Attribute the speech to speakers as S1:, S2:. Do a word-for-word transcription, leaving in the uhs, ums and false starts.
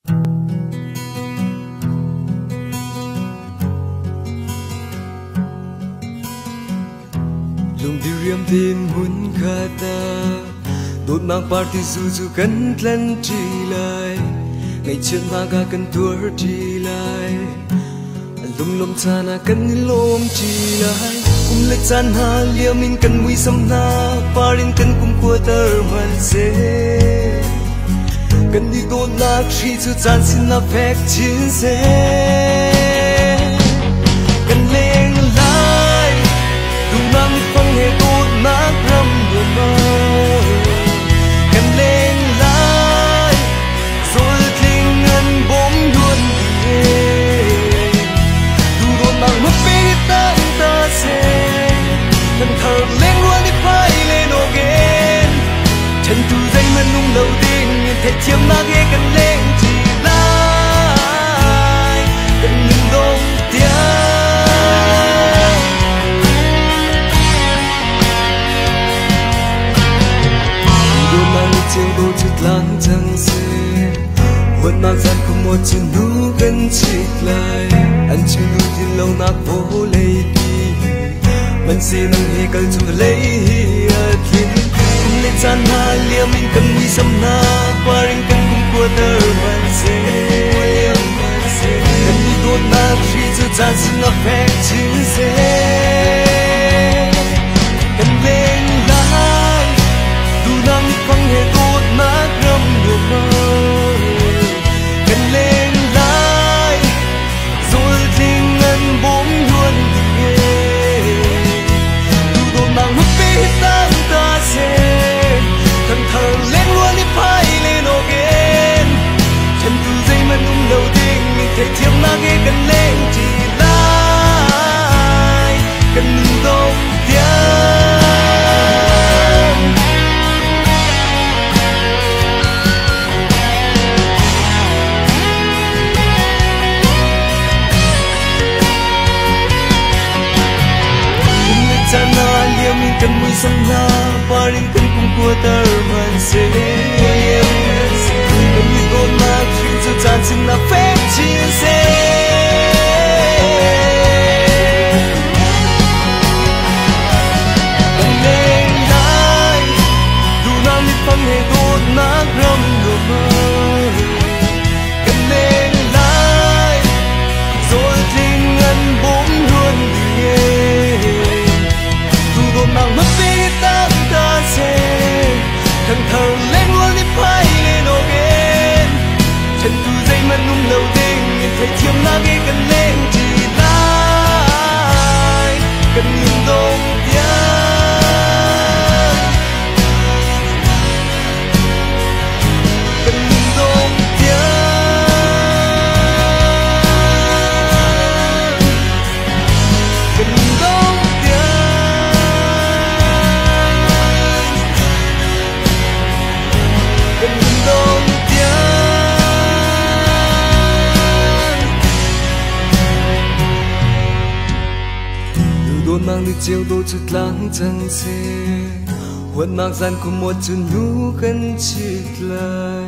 S1: lung di riam tin hun khata đốt mang party zu zu kan tlan tri lai ngày chuyện ma ga kan tour tri lai lung lom chana kan lom tri lai kum le chan ha liam in kan mui sam na parin kan kum ko tar man se kan đi đốt na khi chu chan sin na phek chin se kan leng lai du nam phang he đốt na ram du ma kan leng lai rồi thling ngân bom luôn đi du đốt mang mất bi ta ta se kan thar leng luôn đi phai lên again chân tu dây man nung lâu tin thể chiếm na ghé kan leng chỉ lai kan nhìn đông tia du mang chiều đôi chút lang chẳng se vẫn mang gian không một chân nu gần chít lại anh chưa nu tin lâu nạc vô lấy đi mình xin nâng hi cần chung lấy hi thiên cùng lên gian ha liam mình cần mi sâm na qua ring cần cùng qua tơ mình sẽ cần đi đốt na khi chưa gian xin na phép chính sẽ cần lên lại dù nắng phăng hệ đốt na gầm đùa mơ cần lên lại rồi tình ngân bóng luôn đi dù đồn mang hút bí tan ta sẽ thần thờ lên luôn đi phai lên again chân tu dây mà nung đầu tiên mình thể thiếp na ghé cần lên chỉ lại cần đông tiếng sana liam in kan mui sam na parin kan kum ko tar man se kan ni do na khi chu chan sin na phép chin se kan leng lai du na mi phang he do na gram do ma kan leng lai rồi tình ngân bom luôn đi mang mất đi ta ta sẽ thằng thờ lên luôn đi phai lên again chân tu dây mà nung đầu tiên nhìn thấy chiếm na ghé cần lên chỉ lại cần nhìn đông tiếng cần nhìn đông tiếng cần nhìn đông đồn mang đi chiều đôi chút lang chẳng se huân mang gian của một chân nu gần chít lại